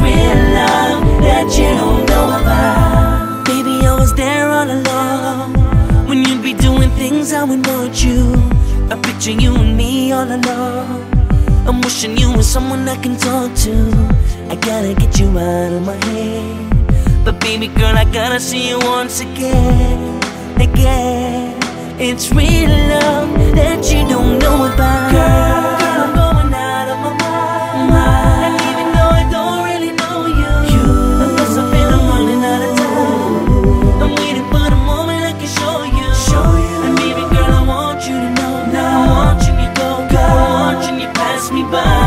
real love that you don't know about. Baby, I was there all along when you'd be doing things I would want you. I picture you and me all alone. I'm wishing you were someone I can talk to. I gotta get you out of my head. But baby girl, I gotta see you once again. Again. It's real love that you don't know about. Girl, I'm going out of my mind. And even though I don't really know you, I guess I feel I'm running out of time. I'm waiting for the moment I can show you. And baby girl, I want you to know. Now I'm watching you go, girl, I'm watching you pass me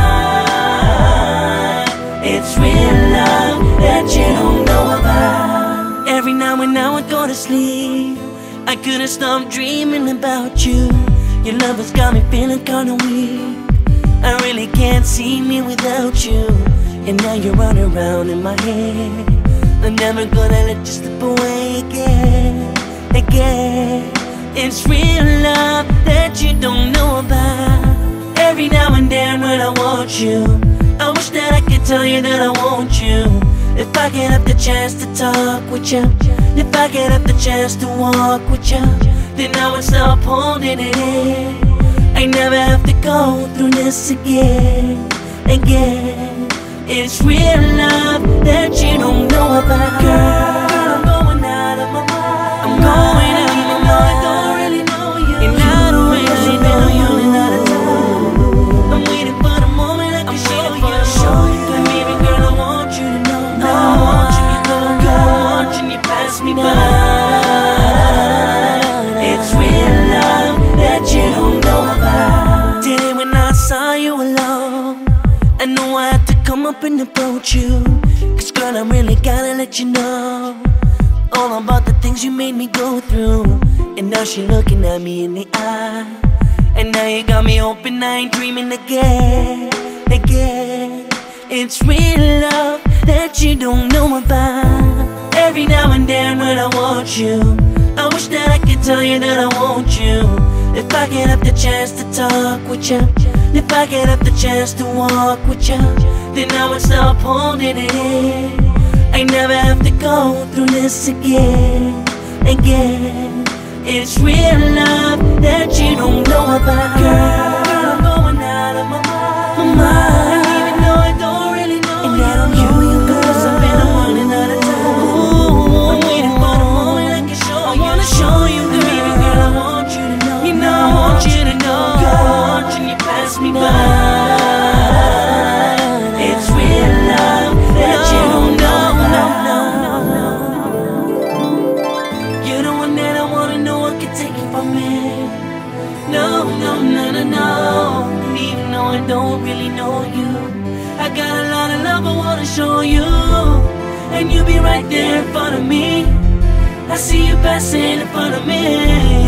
by. It's real love that you don't know about. Every now and now I go to sleep, I couldn't stop dreaming about you. Your love has got me feeling kinda weak. I really can't see me without you. And now you're running around in my head. I'm never gonna let you slip away again. Again. It's real love that you don't know about. Every now and then when I want you, I wish that I could tell you that I want you. If I get up the chance to talk with you, if I get up the chance to walk with you, then I would stop holding it in. I never have to go through this again. Again. It's real love that you don't know about. Girl, I'm going out of my mind. I'm going out of my mind. I don't really know you, and I don't really know you. I'm waiting for the moment I can show you. And baby girl, I want you to know. Now I'm watching you go, girl, I'm watching you pass me by. It's real love that you don't know about. Today when I saw you alone, I knew I had to come up and approach you. Cause girl, I really gotta let you know all about the things you made me go through. And now she looking at me in the eye, and now you got me hoping I ain't dreaming again. Again. It's real love that you don't know about. Every now and then when I want you, I wish that I could tell you that I want you. If I get up the chance to talk with you, if I get up the chance to walk with you, then I would stop holding it in. I never have to go through this again. Again. It's real love that you don't know about. Girl, I'm going out of my mind. And even though I don't really know you, and I don't know you, cause I've been running out of time. I'm waiting for the moment I can show you. I wanna show you, girl. Baby girl, I want you to know. You know I want you to know. Girl, I'm watching you pass me by. It's real love that you don't know about. You're the one that I wanna know. I can take it from me. No, no, no, no, no. And even though I don't really know you, I got a lot of love I wanna show you. And you be right there in front of me. I see you passing in front of me.